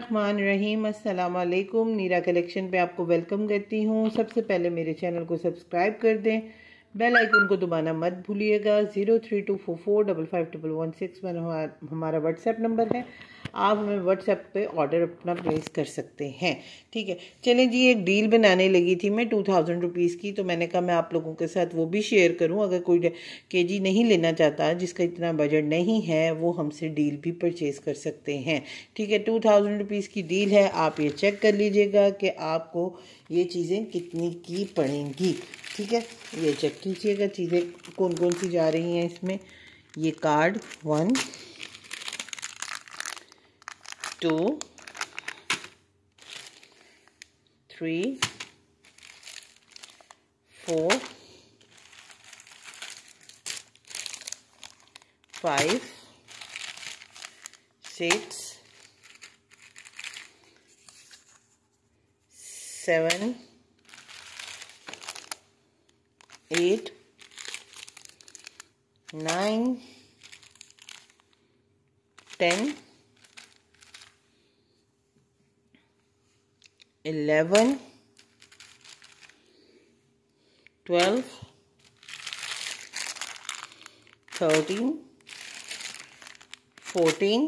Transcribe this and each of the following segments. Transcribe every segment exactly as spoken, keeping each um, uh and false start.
रहमान रहीम अस्सलाम वालेकुम। नीरा कलेक्शन पे आपको वेलकम करती हूँ। सबसे पहले मेरे चैनल को सब्सक्राइब कर दें, बेल आइकन को दबाना मत भूलिएगा। Zero three two four four double five double one six one हमारा व्हाट्सएप नंबर है। आप हमें व्हाट्सएप पे ऑर्डर अपना प्लेस कर सकते हैं। ठीक है, चलें जी। एक डील बनाने लगी थी मैं टू थाउजेंड रुपीज़ की, तो मैंने कहा मैं आप लोगों के साथ वो भी शेयर करूं। अगर कोई केजी नहीं लेना चाहता, जिसका इतना बजट नहीं है, वो हमसे डील भी परचेज़ कर सकते हैं। ठीक है, टू थाउजेंड रुपीज़ की डील है। आप ये चेक कर लीजिएगा कि आपको ये चीज़ें कितनी की पड़ेंगी। ठीक है, ये चेक कीजिएगा चीज़ें कौन कौन सी जा रही हैं इसमें। ये card one, two, three, four, five, six, seven, eight, nine, ten, eleven, twelve, thirteen, fourteen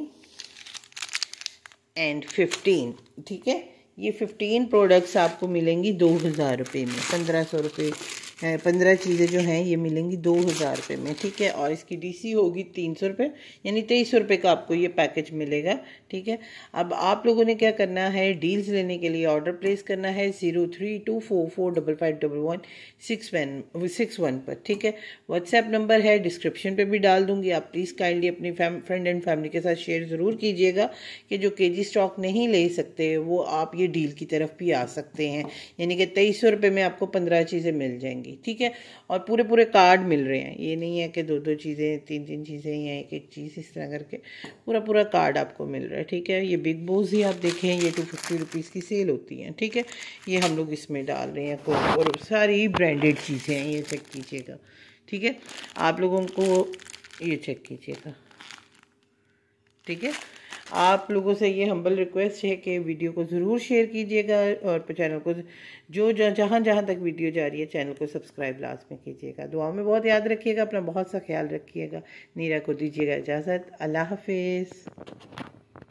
and fifteen. ठीक है, ये फिफ्टीन प्रोडक्ट्स आपको मिलेंगी दो हज़ार रुपये में। पंद्रह सौ रुपये पंद्रह चीज़ें जो हैं ये मिलेंगी दो हज़ार रुपये में। ठीक है, और इसकी डीसी होगी तीन सौ रुपये, यानी तेईस सौ रुपये का आपको ये पैकेज मिलेगा। ठीक है, अब आप लोगों ने क्या करना है, डील्स लेने के लिए ऑर्डर प्लेस करना है zero three two four four double five double one six one six one पर। ठीक है, व्हाट्सएप नंबर है, डिस्क्रिप्शन पे भी डाल दूंगी। आप प्लीज़ काइंडली अपनी फ्रेंड एंड फैमिली के साथ शेयर ज़रूर कीजिएगा कि जो के जी स्टॉक नहीं ले सकते वो आप ये डील की तरफ भी आ सकते हैं, यानी कि तेईस सौ रुपये में आपको पंद्रह चीज़ें मिल जाएंगी। ठीक है, और पूरे पूरे कार्ड मिल रहे हैं। ये नहीं है कि दो दो चीज़ें, तीन तीन चीज़ें या एक एक चीज़, इस तरह करके पूरा पूरा कार्ड आपको मिल रहा है। ठीक है, ये बिग बोस ही आप देखें, ये टू फिफ्टी रुपीज़ की सेल होती हैं। ठीक है, ये हम लोग इसमें डाल रहे हैं, और सारी ब्रांडेड चीज़ें हैं, ये चेक कीजिएगा। ठीक है, आप लोगों को ये चेक कीजिएगा। ठीक है, आप लोगों से ये हम्बल रिक्वेस्ट है कि वीडियो को ज़रूर शेयर कीजिएगा, और चैनल को जो जहाँ जहाँ तक वीडियो जा रही है चैनल को सब्सक्राइब लाजमी कीजिएगा। दुआ में बहुत याद रखिएगा, अपना बहुत सा ख्याल रखिएगा। नीरा को दीजिएगा इजाज़त। अल्लाह हाफिज़।